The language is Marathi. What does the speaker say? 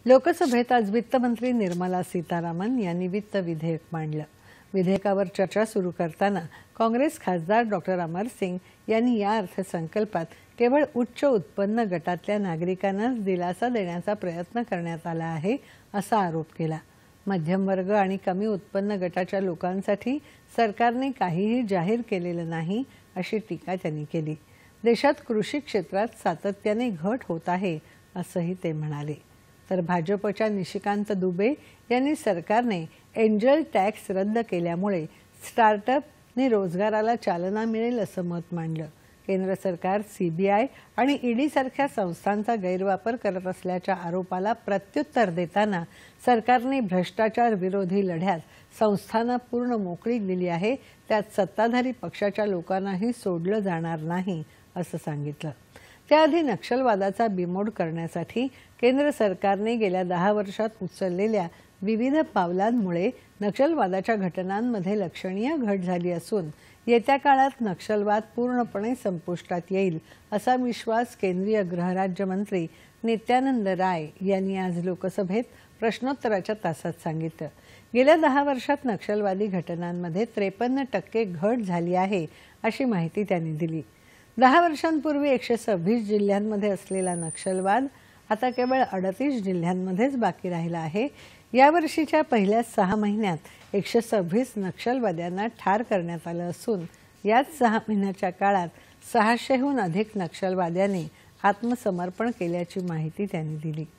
लोकसभेत आज वित्तमंत्री निर्मला सीतारामन यांनी वित्त विधेयक मांडलं। विधेयकावर चर्चा सुरू करताना काँग्रेस खासदार डॉक्टर अमर सिंग यांनी या अर्थसंकल्पात केवळ उच्च उत्पन्न गटातल्या नागरिकांनाच दिलासा देण्याचा प्रयत्न करण्यात आला आहे असा आरोप केला। मध्यम वर्ग आणि कमी उत्पन्न गटाच्या लोकांसाठी सरकारने काहीही जाहीर केलेलं नाही अशी टीका त्यांनी केली। देशात कृषी क्षेत्रात सातत्याने घट होत आहे असंही ते म्हणाले। तर भाजपच्या निशिकांत दुबे यांनी सरकारने एंजल टॅक्स रद्द केल्यामुळे स्टार्टअपने रोजगाराला चालना मिळेल असं मत मांडलं। केंद्र सरकार सीबीआय आणि ईडी सारख्या संस्थांचा गैरवापर करत असल्याच्या आरोपाला प्रत्युत्तर देताना सरकारने भ्रष्टाचार विरोधी लढ्यात संस्थांना पूर्ण मोकळीक दिली आहे, त्यात सत्ताधारी पक्षाच्या लोकांनाही सोडलं जाणार नाही असं सांगितलं। त्याआधी नक्षलवादाचा बिमोड करण्यासाठी केंद्र सरकारने गेल्या 10 वर्षात उचललेल्या विविध पावलांमुळे नक्षलवादाच्या घटनांमध्ये लक्षणीय घट झाली असून येत्या काळात नक्षलवाद पूर्णपणे संपुष्टात येईल असा विश्वास केंद्रीय गृहराज्यमंत्री नित्यानंद राय यांनी आज लोकसभेत प्रश्नोत्तराच्या तासात सांगितलं। गेल्या 10 वर्षात नक्षलवादी घटनांमध्ये 53% घट झाली आहे अशी माहिती त्यांनी दिली। 10 वर्षांपूर्वी 126 जिल्ह्यांमध्ये असलेला नक्षलवाद आता केवळ 38 जिल्ह्यांमध्येच बाकी राहिला आहे। या वर्षीच्या पहिल्या 6 महिन्यात 126 नक्षलवाद्यांना ठार करण्यात आलं असून याच 6 महिन्याच्या काळात 600हून अधिक नक्षलवाद्यांनी आत्मसमर्पण केल्याची माहिती त्यांनी दिली।